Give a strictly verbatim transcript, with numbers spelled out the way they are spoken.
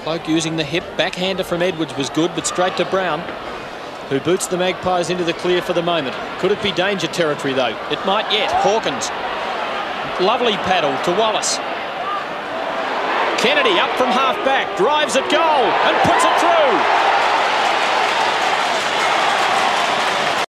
Cloke using the hip. Backhander from Edwards was good, but straight to Brown, who boots the Magpies into the clear for the moment. Could it be danger territory, though? It might yet. Hawkins. Lovely paddle to Wallace. Kennedy up from half-back. Drives at goal and puts it through.